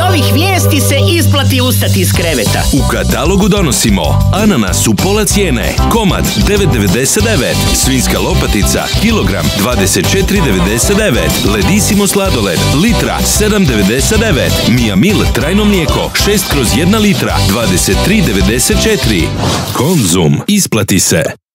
ovih vijesti se isplati ustati iz kreveta. U katalogu donosimo ananas u pola cijene, komad 9,99, svinjska lopatica, kilogram 24,99, Ledisimo sladoled, litra 7,99, Mia Mil trajno mlijeko 6/1 litra 23,94. Konzum, isplati se.